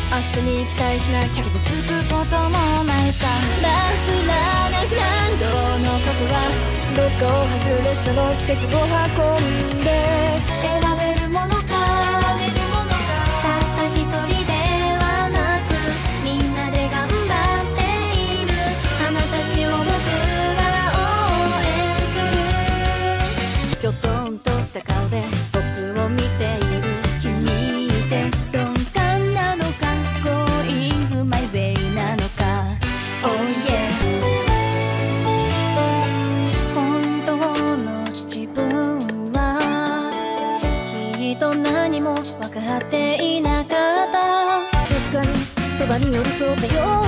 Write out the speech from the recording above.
明日に期待しなきゃ傷つくこともないさ。ラフラなグランドのことはどこを走る列車の汽笛を運んで選べるものか。たった一人ではなくみんなで頑張っている花たちを僕は応援する。きょとんとした顔で僕を見ている君って鈍感なのか Going my way なのか Oh yeah 本当の自分はきっと何も分かっていなかった。静かにそばに寄り添ったよ